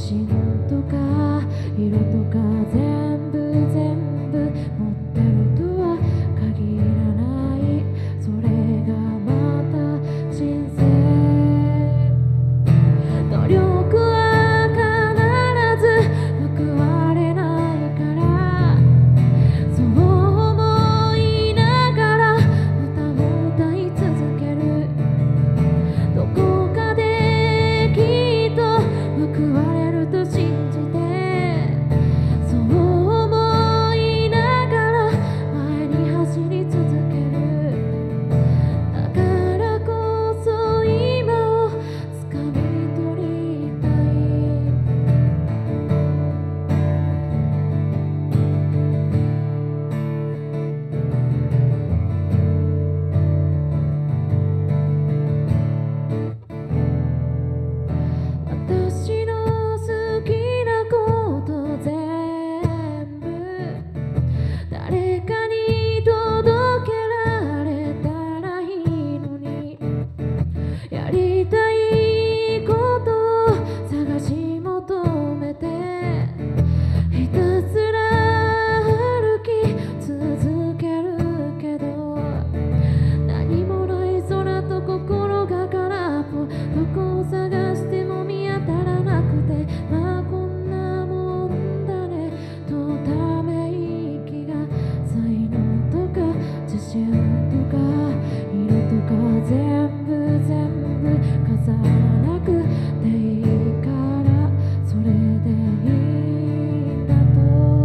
真とか色とか全部持ってるとは限らない。それがまた人生。努力は必ず報われないから、そう思いながら歌を歌い続ける。どこかできっと報われると信じて、そう思いながら前に走り続ける。だからこそ今を掴み取りたい。私の好きなこと全部誰かに届けられたらいいのに、やりたいことを探し求めてひたすら歩き続けるけど、何もない空と心が空っぽ。どこを探しても見当たらなくて、まあこんなもんだねとため息が。才能とか自信とか色とか全部飾らなくていいから、それでいいんだと。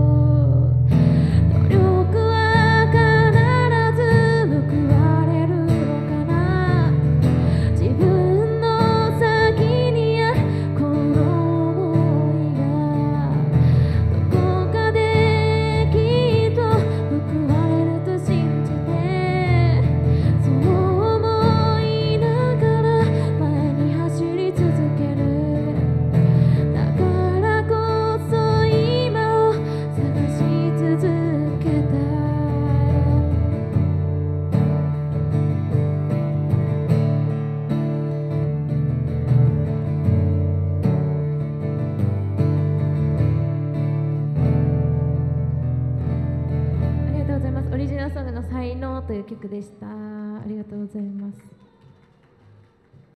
努力は必ず報われるのかな。自分の先にあるこの想いが、どこかできっと報われると信じて、そう思いながら前に走り続ける。だからこそ今を探し続けたい。ありがとうございます。オリジナルソングの才能という曲でした。ありがとうございます。